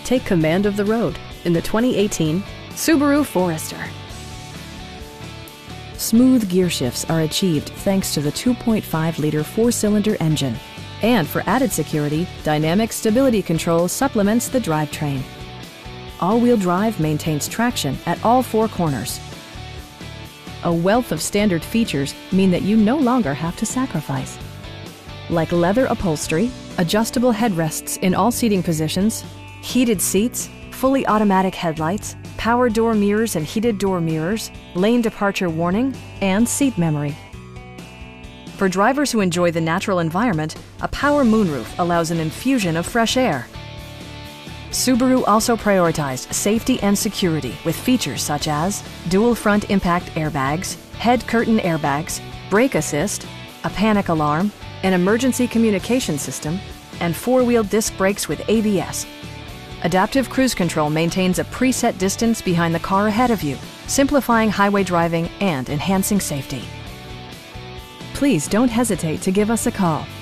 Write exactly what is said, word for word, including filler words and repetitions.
Take command of the road in the twenty eighteen Subaru Forester. Smooth gear shifts are achieved thanks to the two point five liter four-cylinder engine. And for added security, dynamic stability control supplements the drivetrain. All-wheel drive maintains traction at all four corners. A wealth of standard features mean that you no longer have to sacrifice. Like leather upholstery, adjustable headrests in all seating positions, heated seats, fully automatic headlights, power door mirrors and heated door mirrors, lane departure warning, and seat memory. For drivers who enjoy the natural environment, a power moonroof allows an infusion of fresh air. Subaru also prioritized safety and security with features such as dual front impact airbags, head curtain airbags, brake assist, a panic alarm, an emergency communication system, and four-wheel disc brakes with A B S. Adaptive Cruise Control maintains a preset distance behind the car ahead of you, simplifying highway driving and enhancing safety. Please don't hesitate to give us a call.